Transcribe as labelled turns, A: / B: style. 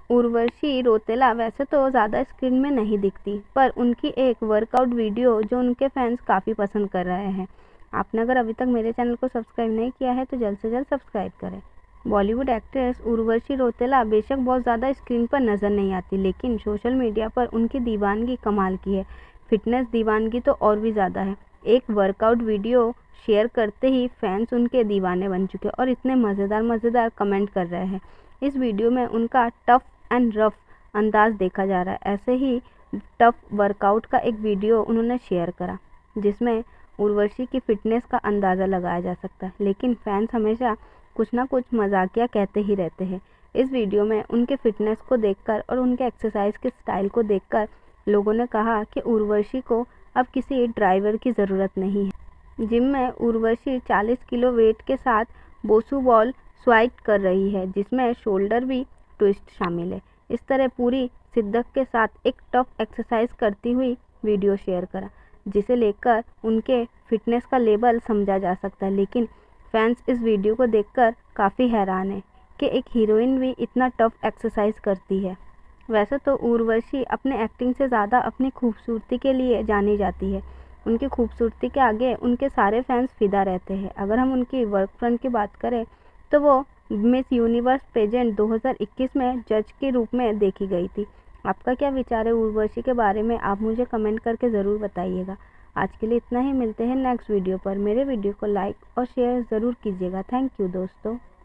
A: उर्वशी रौतेला वैसे तो ज़्यादा स्क्रीन में नहीं दिखती, पर उनकी एक वर्कआउट वीडियो जो उनके फैंस काफ़ी पसंद कर रहे हैं। आपने अगर अभी तक मेरे चैनल को सब्सक्राइब नहीं किया है तो जल्द से जल्द सब्सक्राइब करें। बॉलीवुड एक्ट्रेस उर्वशी रौतेला बेशक बहुत ज़्यादा स्क्रीन पर नज़र नहीं आती, लेकिन सोशल मीडिया पर उनकी दीवानगी कमाल की है। फिटनेस दीवानगी तो और भी ज़्यादा है। एक वर्कआउट वीडियो शेयर करते ही फैंस उनके दीवाने बन चुके और इतने मज़ेदार कमेंट कर रहे हैं। इस वीडियो में उनका टफ एंड रफ अंदाज देखा जा रहा है। ऐसे ही टफ वर्कआउट का एक वीडियो उन्होंने शेयर करा, जिसमें उर्वशी की फ़िटनेस का अंदाज़ा लगाया जा सकता है, लेकिन फैंस हमेशा कुछ ना कुछ मजाकिया कहते ही रहते हैं। इस वीडियो में उनके फ़िटनेस को देखकर और उनके एक्सरसाइज के स्टाइल को देखकर लोगों ने कहा कि उर्वशी को अब किसी ड्राइवर की ज़रूरत नहीं है। जिम में उर्वशी 40 किलो वेट के साथ बोसू बॉल स्वाइट कर रही है, जिसमें शोल्डर भी ट्विस्ट शामिल है। इस तरह पूरी शिद्दत के साथ एक टफ एक्सरसाइज करती हुई वीडियो शेयर करा, जिसे लेकर उनके फिटनेस का लेवल समझा जा सकता है। लेकिन फैंस इस वीडियो को देखकर काफ़ी हैरान है कि एक हीरोइन भी इतना टफ एक्सरसाइज करती है। वैसे तो उर्वशी अपने एक्टिंग से ज़्यादा अपनी खूबसूरती के लिए जानी जाती है। उनकी खूबसूरती के आगे उनके सारे फैंस फिदा रहते हैं। अगर हम उनकी वर्क फ्रंट की बात करें तो वो मिस यूनिवर्स पेजेंट 2021 में जज के रूप में देखी गई थी। आपका क्या विचार है उर्वशी के बारे में? आप मुझे कमेंट करके ज़रूर बताइएगा। आज के लिए इतना ही, मिलते हैं नेक्स्ट वीडियो पर। मेरे वीडियो को लाइक और शेयर ज़रूर कीजिएगा। थैंक यू दोस्तों।